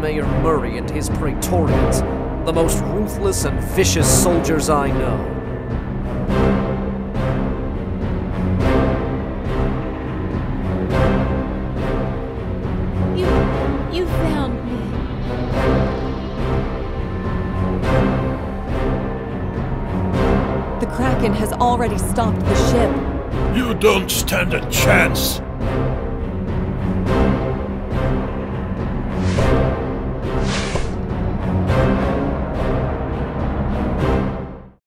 Mayor Murray and his Praetorians, the most ruthless and vicious soldiers I know. You found me. The Kraken has already stopped the ship. You don't stand a chance.